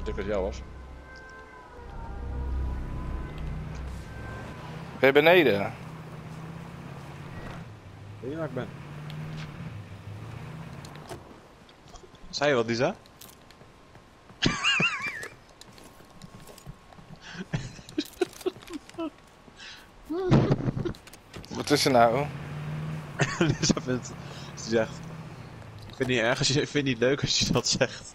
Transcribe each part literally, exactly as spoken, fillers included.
druk als jou was. Ben je beneden? Weet je waar ik ben? Zei je wat, Lisa? Wat is er nou? Lisa vindt... Ze zegt... Ik vind het niet erg als je... Ik vind het niet leuk als je dat zegt.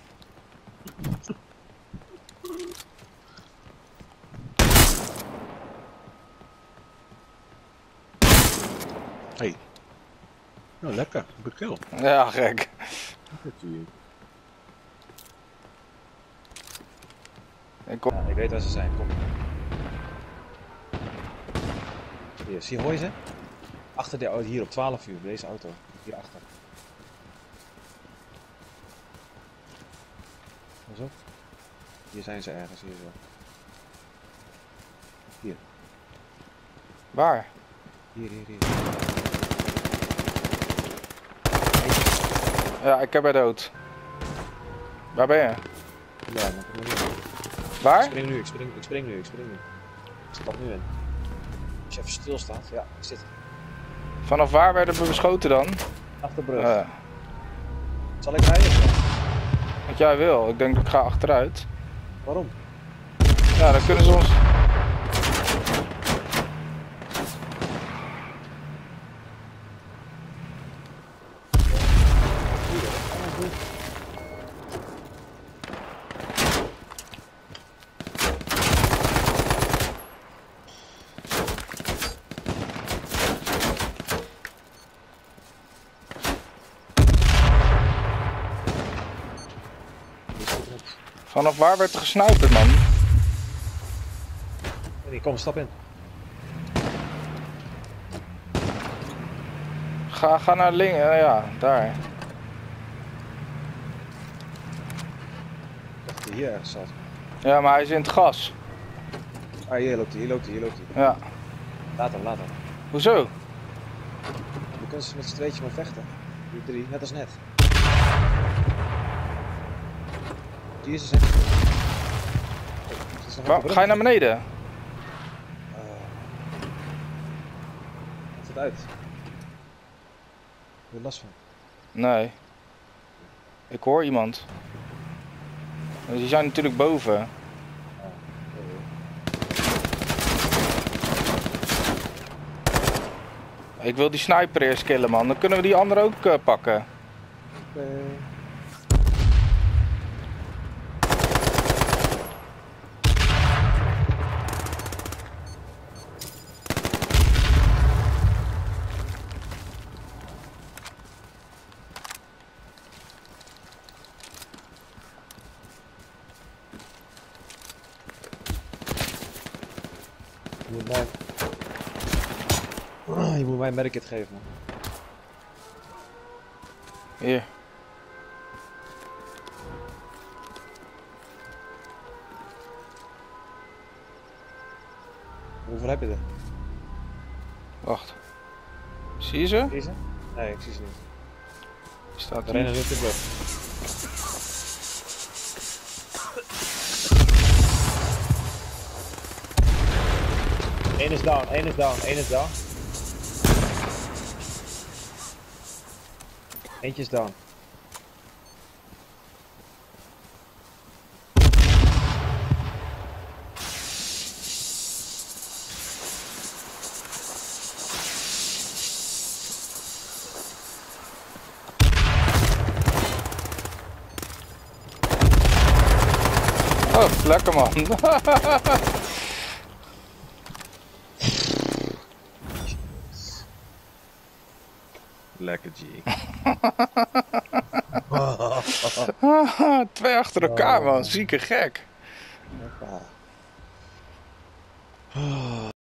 Hey. Nou, lekker. Een kill. Ja, gek. Ik kom... Ja, ik weet waar ze zijn. Kom. Hier, zie je, hoor je ze? Achter de auto, hier op twaalf uur, deze auto. Hierachter. Pas op. Hier zijn ze ergens, hier zo. Hier. Waar? Hier, hier, hier. Ja, ik heb haar dood. Waar ben je? Ja, maar kom maar nu. Ik Waar? spring nu, ik spring, ik spring nu, ik spring nu. Ik stap nu in. Als je even stilstaat, ja, ik zit. Vanaf waar werden we beschoten dan? Achter de brug. Uh, Zal ik rijden? wat jij wil. Ik denk dat ik ga achteruit. Waarom? Ja, dan kunnen ze ons... Vanaf waar werd er gesniperd, man? Nee, kom, stap in. Ga, ga naar links, uh, ja, daar. Ik dacht dat hij hier ergens zat. Ja, maar hij is in het gas. Ah, hier loopt hij, hier loopt hij, hier loopt hij. Ja. Laat hem, laat hem. Hoezo? We kunnen ze met z'n tweetje maar vechten. Die drie, net als net. Die is er zijn. Waar, ga je naar beneden? Uh, Maakt het uit. Ik heb er last van. Nee. Ik hoor iemand. Die zijn natuurlijk boven. Ah, Ik wil die sniper eerst killen, man. Dan kunnen we die andere ook uh, pakken. uh, Je moet mij... Je moet mij een medikit geven, man. Hier. Hoeveel heb je er? Wacht. Zie je ze? Deze? Nee, ik zie ze niet. Staat We er rennen niet. nu op de brug. Eén is down, één is down, één is down. Eentje is down. Oh, lekker, man. Lekker G. Twee achter elkaar, man. Zieke gek. Hoppa.